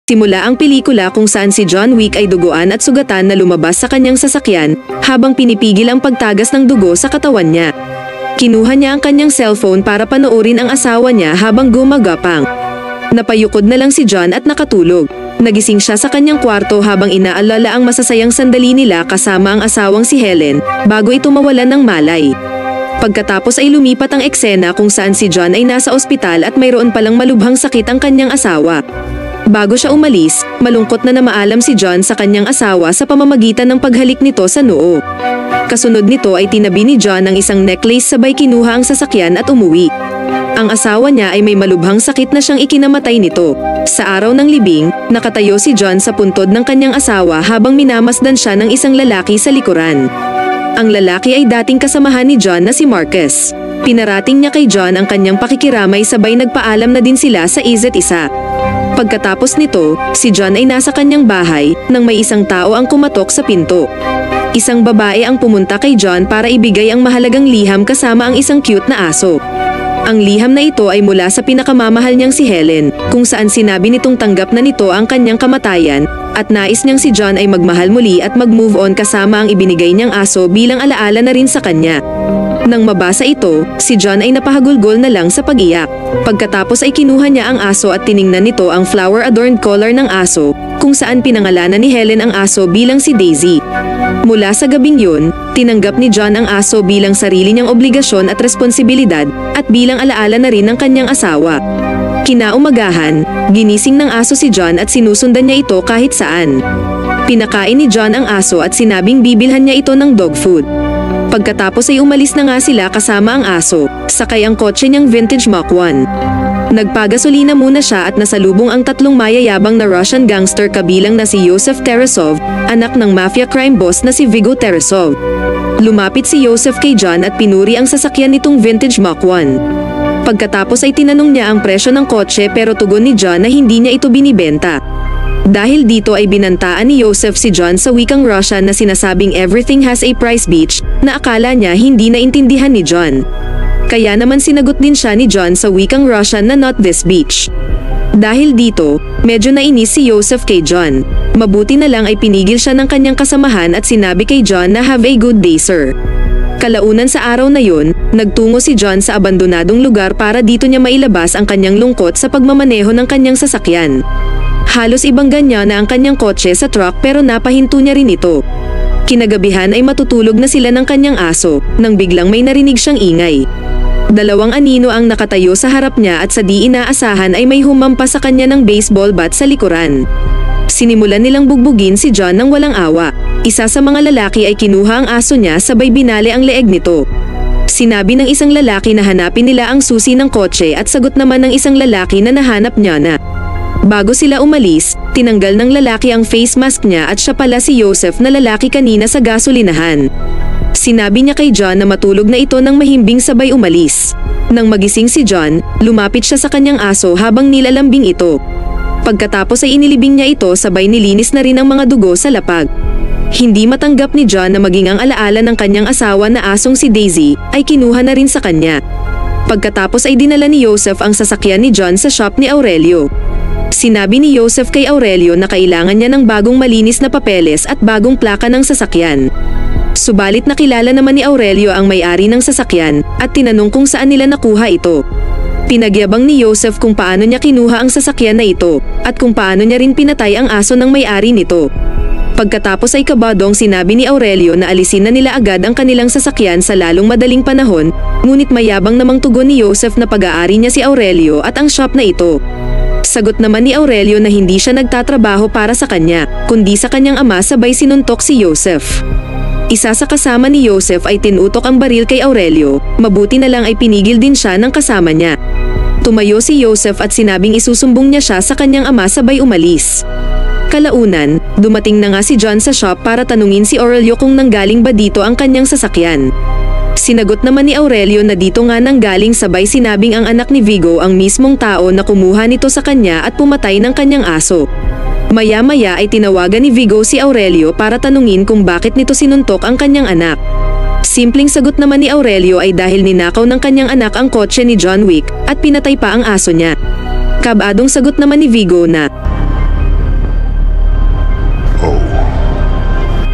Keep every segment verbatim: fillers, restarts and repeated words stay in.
Simula ang pelikula kung saan si John Wick ay duguan at sugatan na lumabas sa kanyang sasakyan habang pinipigil ang pagtagas ng dugo sa katawan niya. Kinuha niya ang kanyang cellphone para panoorin ang asawa niya habang gumagapang. Napayukod na lang si John at nakatulog. Nagising siya sa kanyang kwarto habang inaalala ang masasayang sandali nila kasama ang asawang si Helen bago ito mawalan ng malay. Pagkatapos ay lumipat ang eksena kung saan si John ay nasa ospital at mayroon palang malubhang sakit ang kanyang asawa. Bago siya umalis, malungkot na namaalam si John sa kanyang asawa sa pamamagitan ng paghalik nito sa noo. Kasunod nito ay tinabi ni John ang isang necklace sabay kinuha ang sasakyan at umuwi. Ang asawa niya ay may malubhang sakit na siyang ikinamatay nito. Sa araw ng libing, nakatayo si John sa puntod ng kanyang asawa habang minamasdan siya ng isang lalaki sa likuran. Ang lalaki ay dating kasamahan ni John na si Marcus. Pinarating niya kay John ang kanyang pakikiramay sabay nagpaalam na din sila sa isa't isa. Pagkatapos nito, si John ay nasa kanyang bahay nang may isang tao ang kumatok sa pinto. Isang babae ang pumunta kay John para ibigay ang mahalagang liham kasama ang isang cute na aso. Ang liham na ito ay mula sa pinakamamahal niyang si Helen, kung saan sinabi nitong tanggap na nito ang kanyang kamatayan at nais niyang si John ay magmahal muli at mag-move on kasama ang ibinigay niyang aso bilang alaala na rin sa kanya. Nang mabasa ito, si John ay napahagulgol na lang sa pag-iyak. Pagkatapos ay kinuha niya ang aso at tiningnan nito ang flower-adorned collar ng aso, kung saan pinangalanan ni Helen ang aso bilang si Daisy. Mula sa gabing yun, tinanggap ni John ang aso bilang sarili niyang obligasyon at responsibilidad at bilang alaala na rin ng kanyang asawa. Kinaumagahan, ginising ng aso si John at sinusundan niya ito kahit saan. Pinakain ni John ang aso at sinabing bibilhan niya ito ng dog food. Pagkatapos ay umalis na nga sila kasama ang aso, sakay ang kotse niyang vintage Mach one. Nagpagasolina muna siya at nasalubong ang tatlong mayayabang na Russian gangster kabilang na si Yosef Tarasov, anak ng mafia crime boss na si Viggo Tarasov. Lumapit si Yosef kay John at pinuri ang sasakyan nitong vintage Mach one. Pagkatapos ay tinanong niya ang presyo ng kotse pero tugon ni John na hindi niya ito binibenta. Dahil dito ay binantaan ni Yosef si John sa wikang Russian na sinasabing everything has a price bitch, na akala niya hindi naintindihan ni John. Kaya naman sinagot din siya ni John sa wikang Russian na not this bitch. Dahil dito, medyo nainis si Yosef kay John. Mabuti na lang ay pinigil siya ng kanyang kasamahan at sinabi kay John na have a good day sir. Kalaunan sa araw na yun, nagtungo si John sa abandonadong lugar para dito niya mailabas ang kanyang lungkot sa pagmamaneho ng kanyang sasakyan. Halos ibangga niya na ang kanyang kotse sa truck pero napahinto niya rin ito. Kinagabihan ay matutulog na sila ng kanyang aso, nang biglang may narinig siyang ingay. Dalawang anino ang nakatayo sa harap niya at sa di inaasahan ay may humampas sa kanya ng baseball bat sa likuran. Sinimulan nilang bugbugin si John ng walang awa. Isa sa mga lalaki ay kinuha ang aso niya sabay binali ang leeg nito. Sinabi ng isang lalaki na hanapin nila ang susi ng kotse at sagot naman ng isang lalaki na nahanap niya na. Bago sila umalis, tinanggal ng lalaki ang face mask niya at siya pala si Yosef na lalaki kanina sa gasolinahan. Sinabi niya kay John na matulog na ito nang mahimbing sabay umalis. Nang magising si John, lumapit siya sa kanyang aso habang nilalambing ito. Pagkatapos ay inilibing niya ito sabay nilinis na rin ang mga dugo sa lapag. Hindi matanggap ni John na maging ang alaala ng kanyang asawa na asong si Daisy ay kinuha na rin sa kanya. Pagkatapos ay dinala ni Yosef ang sasakyan ni John sa shop ni Aurelio. Sinabi ni Yosef kay Aurelio na kailangan niya ng bagong malinis na papeles at bagong plaka ng sasakyan. Subalit nakilala naman ni Aurelio ang may-ari ng sasakyan at tinanong kung saan nila nakuha ito. Pinagyabang ni Yosef kung paano niya kinuha ang sasakyan na ito at kung paano niya rin pinatay ang aso ng may-ari nito. Pagkatapos ay kabadong sinabi ni Aurelio na alisin na nila agad ang kanilang sasakyan sa lalong madaling panahon, ngunit mayabang namang tugon ni Yosef na pag-aari niya si Aurelio at ang shop na ito. Sagot naman ni Aurelio na hindi siya nagtatrabaho para sa kanya, kundi sa kanyang ama sabay sinuntok si Yosef. Isa sa kasama ni Yosef ay tinutok ang baril kay Aurelio, mabuti na lang ay pinigil din siya ng kasama niya. Tumayo si Yosef at sinabing isusumbong niya siya sa kanyang ama sabay umalis. Kalaunan, dumating na nga si John sa shop para tanungin si Aurelio kung nanggaling ba dito ang kanyang sasakyan. Sinagot naman ni Aurelio na dito nga nanggaling sabay sinabing ang anak ni Viggo ang mismong tao na kumuha nito sa kanya at pumatay ng kanyang aso. Maya-maya ay tinawagan ni Viggo si Aurelio para tanungin kung bakit nito sinuntok ang kanyang anak. Simpleng sagot naman ni Aurelio ay dahil ninakaw ng kanyang anak ang kotse ni John Wick at pinatay pa ang aso niya. Kabadong sagot naman ni Viggo na,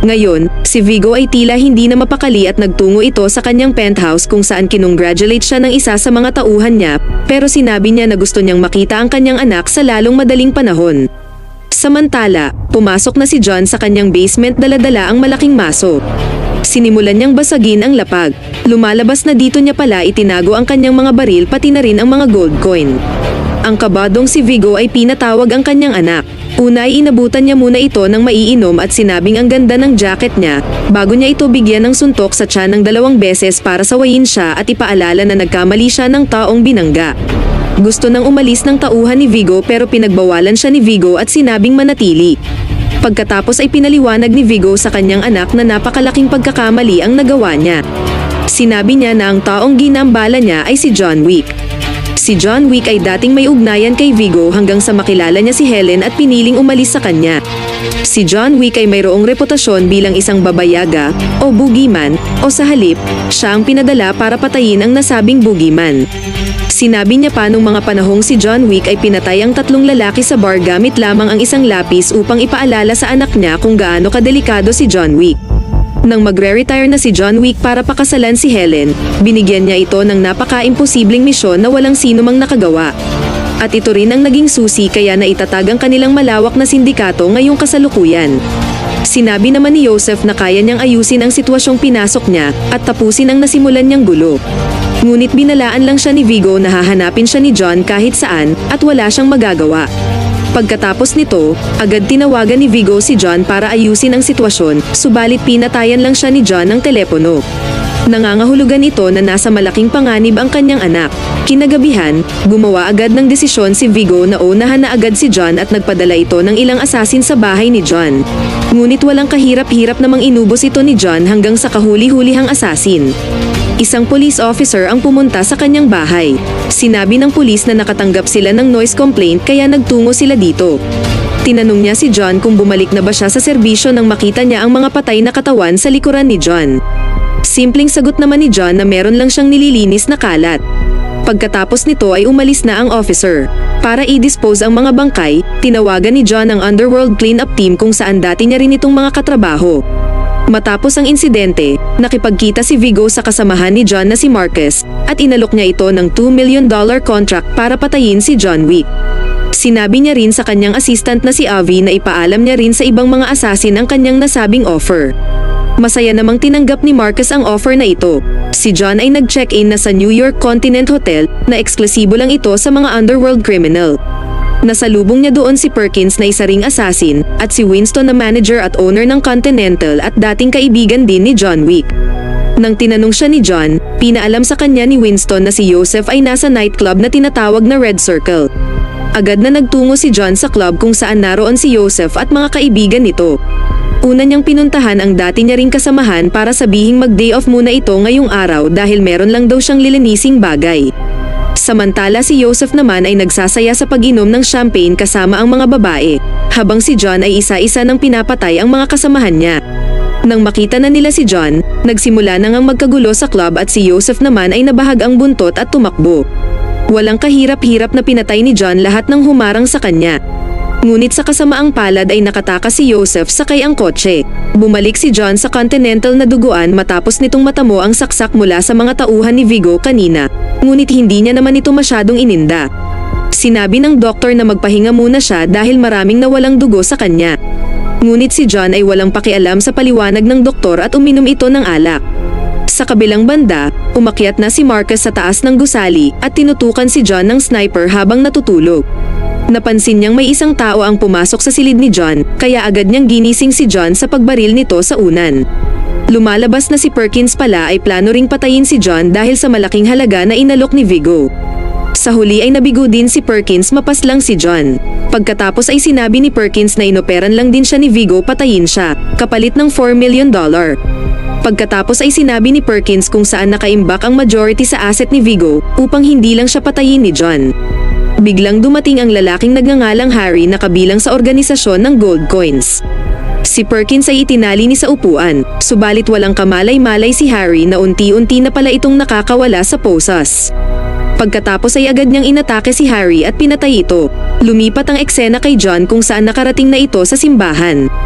Ngayon, si Vigo ay tila hindi na mapakali at nagtungo ito sa kanyang penthouse kung saan kinongratulate siya ng isa sa mga tauhan niya, pero sinabi niya na gusto niyang makita ang kanyang anak sa lalong madaling panahon. Samantala, pumasok na si John sa kanyang basement dala-dala ang malaking maso. Sinimulan niyang basagin ang lapag. Lumalabas na dito niya pala itinago ang kanyang mga baril pati na rin ang mga gold coin. Ang kabadong si Vigo ay pinatawag ang kanyang anak. Una ay inabutan niya muna ito ng maiinom at sinabing ang ganda ng jacket niya, bago niya ito bigyan ng suntok sa tiyan ng dalawang beses para sawayin siya at ipaalala na nagkamali siya ng taong binangga. Gusto nang umalis ng tauhan ni Vigo pero pinagbawalan siya ni Vigo at sinabing manatili. Pagkatapos ay pinaliwanag ni Vigo sa kanyang anak na napakalaking pagkakamali ang nagawa niya. Sinabi niya na ang taong ginambala niya ay si John Wick. Si John Wick ay dating may ugnayan kay Vigo hanggang sa makilala niya si Helen at piniling umalis sa kanya. Si John Wick ay mayroong reputasyon bilang isang babayaga o boogeyman o sa halip, siya ang pinadala para patayin ang nasabing boogeyman. Sinabi niya pa nung mga panahong si John Wick ay pinatay ang tatlong lalaki sa bar gamit lamang ang isang lapis upang ipaalala sa anak niya kung gaano kadelikado si John Wick. Nang magre-retire na si John Wick para pakasalan si Helen, binigyan niya ito ng napaka-imposibleng misyon na walang sino mang nakagawa. At ito rin ang naging susi kaya naitatag ang kanilang malawak na sindikato ngayong kasalukuyan. Sinabi naman ni Joseph na kaya niyang ayusin ang sitwasyong pinasok niya at tapusin ang nasimulan niyang gulo. Ngunit binalaan lang siya ni Vigo na hahanapin siya ni John kahit saan at wala siyang magagawa. Pagkatapos nito, agad tinawagan ni Vigo si John para ayusin ang sitwasyon, subalit pinatayan lang siya ni John ng telepono. Nangangahulugan ito na nasa malaking panganib ang kanyang anak. Kinagabihan, gumawa agad ng desisyon si Vigo na unahan na agad si John at nagpadala ito ng ilang asasin sa bahay ni John. Ngunit walang kahirap-hirap namang inubos ito ni John hanggang sa kahuli-hulihang asasin. Isang police officer ang pumunta sa kanyang bahay. Sinabi ng pulis na nakatanggap sila ng noise complaint kaya nagtungo sila dito. Tinanong niya si John kung bumalik na ba siya sa serbisyo nang makita niya ang mga patay na katawan sa likuran ni John. Simpleng sagot naman ni John na meron lang siyang nililinis na kalat. Pagkatapos nito ay umalis na ang officer. Para i-dispose ang mga bangkay, tinawagan ni John ang underworld cleanup team kung saan dati niya rin itong mga katrabaho. Matapos ang insidente, nakipagkita si Vigo sa kasamahan ni John na si Marcus at inalok niya ito ng two million dollar contract para patayin si John Wick. Sinabi niya rin sa kanyang assistant na si Avi na ipaalam niya rin sa ibang mga assassin ang kanyang nasabing offer. Masaya namang tinanggap ni Marcus ang offer na ito. Si John ay nag-check-in na sa New York Continent Hotel na eksklusibo lang ito sa mga underworld criminal. Nasalubong niya doon si Perkins na isa ring assassin at si Winston na manager at owner ng Continental at dating kaibigan din ni John Wick. Nang tinanong siya ni John, pinaalam sa kanya ni Winston na si Joseph ay nasa nightclub na tinatawag na Red Circle. Agad na nagtungo si John sa club kung saan naroon si Joseph at mga kaibigan nito. Una niyang pinuntahan ang dati niya ring kasamahan para sabihing mag-day off muna ito ngayong araw dahil meron lang daw siyang lilinising bagay. Samantala si Joseph naman ay nagsasaya sa pag-inom ng champagne kasama ang mga babae, habang si John ay isa-isa nang pinapatay ang mga kasamahan niya. Nang makita na nila si John, nagsimula na ngang magkagulo sa club at si Joseph naman ay nabahag ang buntot at tumakbo. Walang kahirap-hirap na pinatay ni John lahat ng humarang sa kanya. Ngunit sa kasamaang palad ay nakatakas si Joseph sakay ang kotse. Bumalik si John sa Continental na duguan matapos nitong matamo ang saksak mula sa mga tauhan ni Vigo kanina. Ngunit hindi niya naman ito masyadong ininda. Sinabi ng doktor na magpahinga muna siya dahil maraming nawalang dugo sa kanya. Ngunit si John ay walang pakialam sa paliwanag ng doktor at uminom ito ng alak. Sa kabilang banda, umakyat na si Marcus sa taas ng gusali at tinutukan si John ng sniper habang natutulog. Napansin niyang may isang tao ang pumasok sa silid ni John, kaya agad niyang ginising si John sa pagbaril nito sa unan. Lumalabas na si Perkins pala ay plano ring patayin si John dahil sa malaking halaga na inalok ni Vigo. Sa huli ay nabigo din si Perkins mapaslang si John. Pagkatapos ay sinabi ni Perkins na inoperan lang din siya ni Vigo patayin siya, kapalit ng four million dollar. Pagkatapos ay sinabi ni Perkins kung saan nakaimbak ang majority sa asset ni Vigo upang hindi lang siya patayin ni John. Biglang dumating ang lalaking nagngangalang Harry na kabilang sa organisasyon ng gold coins. Si Perkins ay itinali ni sa upuan, subalit walang kamalay-malay si Harry na unti-unti na pala itong nakakawala sa posas. Pagkatapos ay agad niyang inatake si Harry at pinatay ito. Lumipat ang eksena kay John kung saan nakarating na ito sa simbahan.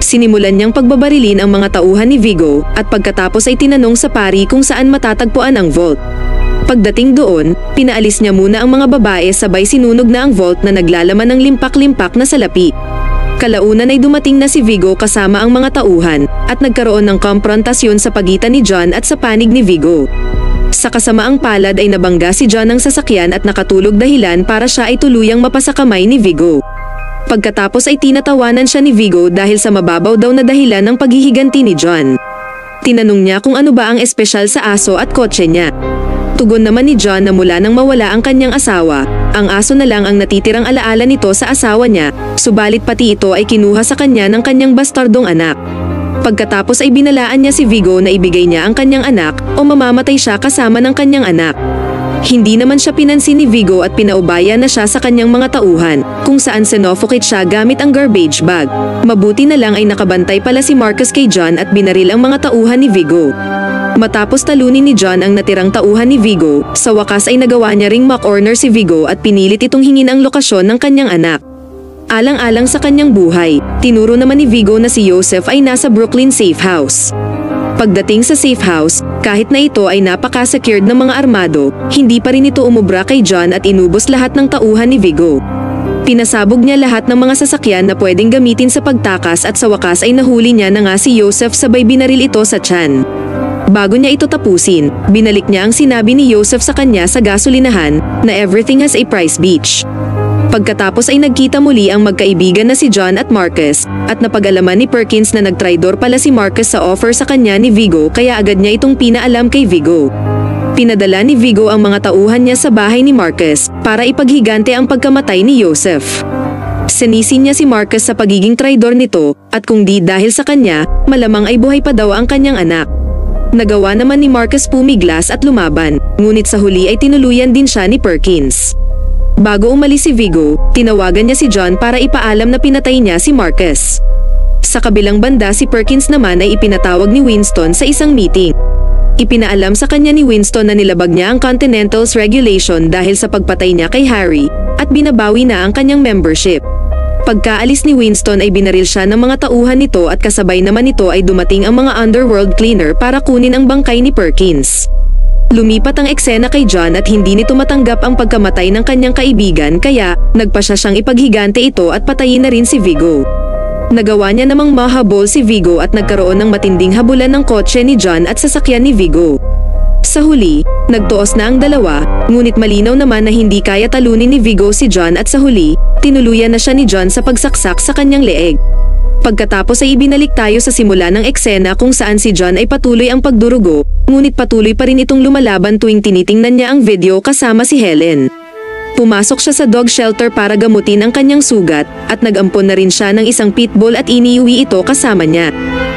Sinimulan niyang pagbabarilin ang mga tauhan ni Vigo at pagkatapos ay tinanong sa pari kung saan matatagpuan ang vault. Pagdating doon, pinaalis niya muna ang mga babae sabay sinunog na ang vault na naglalaman ng limpak-limpak na salapi. Kalaunan ay dumating na si Vigo kasama ang mga tauhan at nagkaroon ng komprontasyon sa pagitan ni John at sa panig ni Vigo. Sa kasamaang palad ay nabangga si John ng sasakyan at nakatulog dahilan para siya ay tuluyang mapasakamay ni Vigo. Pagkatapos ay tinatawanan siya ni Vigo dahil sa mababaw daw na dahilan ng paghihiganti ni John. Tinanong niya kung ano ba ang espesyal sa aso at kotse niya. Tugon naman ni John na mula nang mawala ang kanyang asawa, ang aso na lang ang natitirang alaala nito sa asawa niya, subalit pati ito ay kinuha sa kanya ng kanyang bastardong anak. Pagkatapos ay binalaan niya si Vigo na ibigay niya ang kanyang anak o mamamatay siya kasama ng kanyang anak. Hindi naman siya pinansin ni Vigo at pinaubaya na siya sa kanyang mga tauhan, kung saan sinuffocate siya gamit ang garbage bag. Mabuti na lang ay nakabantay pala si Marcus kay John at binaril ang mga tauhan ni Vigo. Matapos talunin ni John ang natirang tauhan ni Vigo, sa wakas ay nagawa niya ring mock-honor si Vigo at pinilit itong hingin ang lokasyon ng kanyang anak. Alang-alang sa kanyang buhay, tinuro naman ni Vigo na si Joseph ay nasa Brooklyn safe house. Pagdating sa safe house, kahit na ito ay napaka-secured ng mga armado, hindi pa rin ito umubra kay John at inubos lahat ng tauhan ni Vigo. Pinasabog niya lahat ng mga sasakyan na pwedeng gamitin sa pagtakas at sa wakas ay nahuli niya na nga si Joseph sabay binaril ito sa tiyan. Bago niya ito tapusin, binalik niya ang sinabi ni Joseph sa kanya sa gasolinahan na everything has a price bitch. Pagkatapos ay nagkita muli ang magkaibigan na si John at Marcus at napag-alaman ni Perkins na nagtraidor pala si Marcus sa offer sa kanya ni Vigo kaya agad niya itong pinaalam kay Vigo. Pinadala ni Vigo ang mga tauhan niya sa bahay ni Marcus para ipaghigante ang pagkamatay ni Joseph. Sinisin niya si Marcus sa pagiging traidor nito at kung di dahil sa kanya, malamang ay buhay pa daw ang kanyang anak. Nagawa naman ni Marcus pumiglas at lumaban, ngunit sa huli ay tinuluyan din siya ni Perkins. Bago umalis si Vigo, tinawagan niya si John para ipaalam na pinatay niya si Marcus. Sa kabilang banda si Perkins naman ay ipinatawag ni Winston sa isang meeting. Ipinaalam sa kanya ni Winston na nilabag niya ang Continental's regulation dahil sa pagpatay niya kay Harry at binabawi na ang kanyang membership. Pagkaalis ni Winston ay binaril siya ng mga tauhan nito at kasabay naman nito ay dumating ang mga underworld cleaner para kunin ang bangkay ni Perkins. Lumipat ang eksena kay John at hindi nito matanggap ang pagkamatay ng kanyang kaibigan kaya nagpasya siyang ipaghigante ito at patayin na rin si Vigo. Nagawa niya namang mahabol si Vigo at nagkaroon ng matinding habulan ng kotse ni John at sasakyan ni Vigo. Sa huli, nagtuos na ang dalawa, ngunit malinaw naman na hindi kaya talunin ni Vigo si John at sa huli, tinuluyan na siya ni John sa pagsaksak sa kanyang leeg. Pagkatapos ay ibinalik tayo sa simula ng eksena kung saan si John ay patuloy ang pagdurugo, ngunit patuloy pa rin itong lumalaban tuwing tinitingnan niya ang video kasama si Helen. Pumasok siya sa dog shelter para gamutin ang kanyang sugat at nag-ampon na rin siya ng isang pitbull at iniuwi ito kasama niya.